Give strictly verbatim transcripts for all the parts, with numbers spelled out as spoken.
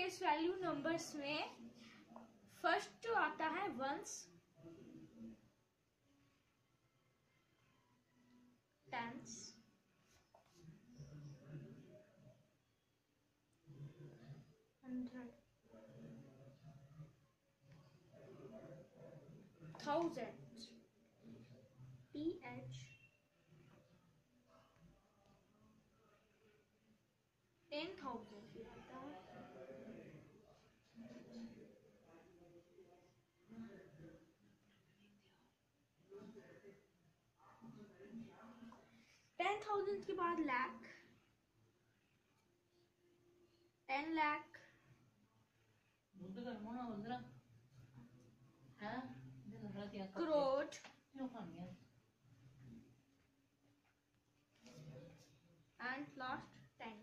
Place value numbers में first जो आता है ones, tens, hundred, thousand, P H, ten thousand भी आता है, टेन थाउजेंड के बाद lakh, ten lakh, crore, and last ten.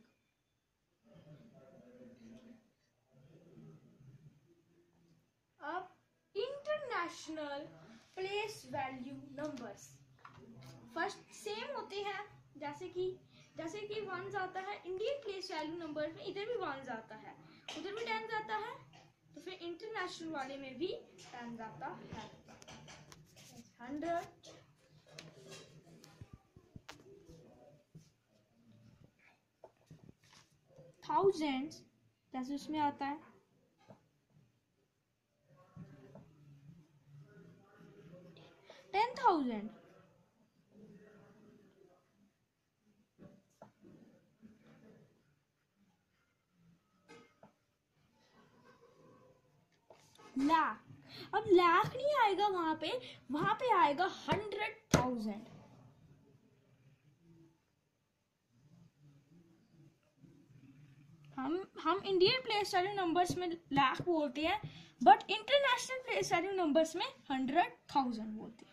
अब international place value numbers first same होते हैं, जैसे कि जैसे कि वंस आता है इंडियन प्लेस वैल्यू नंबर में, इधर भी वंस आता है, उधर भी टेन आता है, तो फिर इंटरनेशनल वाले में भी टेन आता है। हंड्रेड, थाउजेंड जैसे उसमें आता है, टेन थाउजेंड, लाख। अब लाख नहीं आएगा वहां पे, वहां पे आएगा हंड्रेड थाउजेंड। हम हम इंडियन प्लेस वैल्यू नंबर्स में लाख बोलते हैं, but international place value numbers में हंड्रेड थाउजेंड बोलते हैं।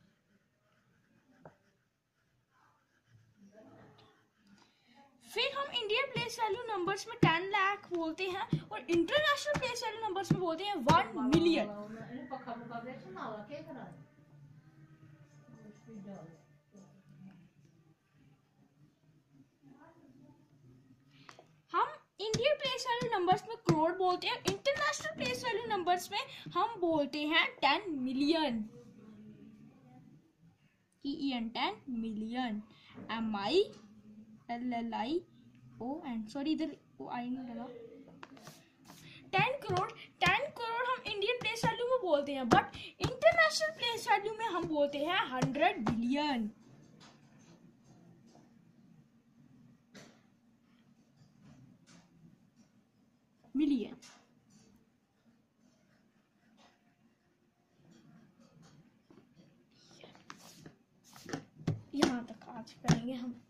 फिर हम इंडियन प्लेस वैल्यू नंबर्स में टेन लाख बोलते हैं, और इंटरनेशनल प्लेस वैल्यू नंबर्स में बोलते हैं वन मिलियन। हम इंडियन प्लेस वैल्यू नंबर्स में करोड़ बोलते हैं, इंटरनेशनल प्लेस वैल्यू नंबर्स में हम बोलते हैं ten million, E N, ten million, M I L L I O N, sorry इधर ओ आई नहीं लगा। टेन करोड़, टेन करोड़ हम इंडियन प्लेस वैल्यू में बोलते हैं, बट इंटरनेशनल प्लेस वैल्यू में हम बोलते हैं हंड्रेड बिलियन। मिलियन। यहाँ तक आज करेंगे हम।